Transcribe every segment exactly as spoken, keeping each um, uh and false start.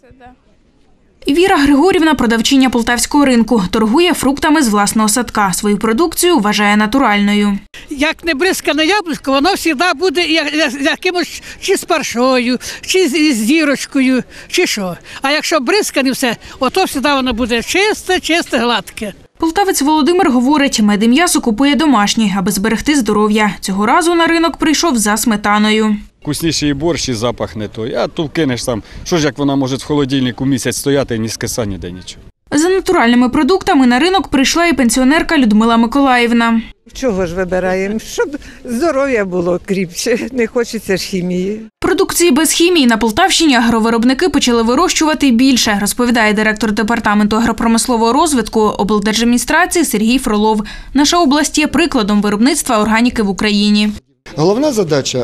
Віра Григорівна – продавчиня полтавського ринку. Торгує фруктами з власного садка. Свою продукцію вважає натуральною. Як не бризкане яблучко, воно завжди буде якимось чи з паршою, чи з зірочкою, чи що. А якщо бризкане все, ото завжди воно буде чисте, чисте, гладке. Полтавець Володимир говорить, мед і м'ясо купує домашні, аби зберегти здоров'я. Цього разу на ринок прийшов за сметаною. Вкусніший борщ і запах не той, а то вкинеш там. Що ж, як вона може в холодильнику місяць стояти і ні скиса, ніде нічого. За натуральними продуктами на ринок прийшла і пенсіонерка Людмила Миколаївна. Чого ж вибираємо? Щоб здоров'я було кріпче, не хочеться ж хімії. Продукції без хімії на Полтавщині агровиробники почали вирощувати більше, розповідає директор департаменту агропромислового розвитку облдержадміністрації Сергій Фролов. Наша область є прикладом виробництва органіки в Україні. Головна задача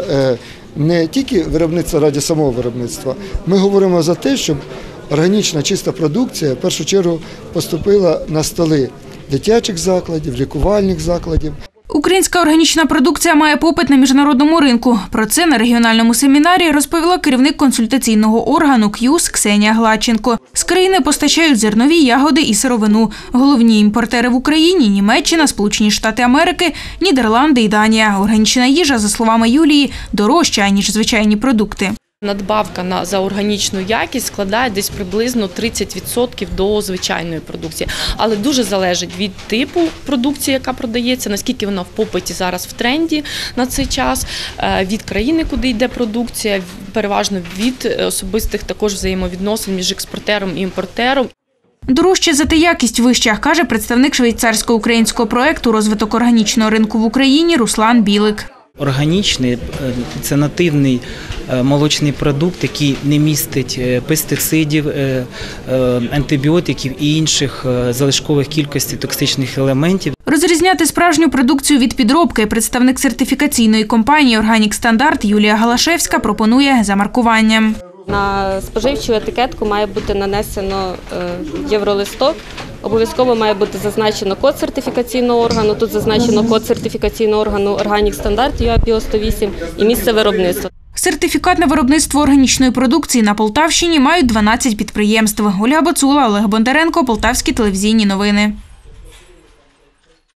не тільки виробництво раді самого виробництва. Ми говоримо за те, щоб органічна чиста продукція в першу чергу поступила на столи дитячих закладів, лікувальних закладів. Українська органічна продукція має попит на міжнародному ринку. Про це на регіональному семінарі розповіла керівник консультаційного органу КЮС Ксенія Гладченко. З країни постачають зернові, ягоди і сировину. Головні імпортери в Україні – Німеччина, Сполучені Штати Америки, Нідерланди і Данія. Органічна їжа, за словами Юлії, дорожча, ніж звичайні продукти. Надбавка на, за органічну якість складає десь приблизно тридцять відсотків до звичайної продукції. Але дуже залежить від типу продукції, яка продається, наскільки вона в попиті зараз в тренді на цей час, від країни, куди йде продукція, переважно від особистих також взаємовідносин між експортером і імпортером. Дорожче, зате якість вища, каже представник швейцарсько-українського проєкту «Розвиток органічного ринку в Україні» Руслан Білик. Органічний – це нативний молочний продукт, який не містить пестицидів, антибіотиків і інших залишкових кількостей токсичних елементів. Розрізняти справжню продукцію від підробки представник сертифікаційної компанії «Органік Стандарт» Юлія Галашевська пропонує за маркуванням. На споживчу етикетку має бути нанесено євролисток. Обов'язково має бути зазначено код сертифікаційного органу. Тут зазначено код сертифікаційного органу «Органік Стандарт» ю ей пі о сто вісім і місце виробництва. Сертифікат на виробництво органічної продукції на Полтавщині мають дванадцять підприємств. Ольга Бацула, Олег Бондаренко, Полтавські телевізійні новини.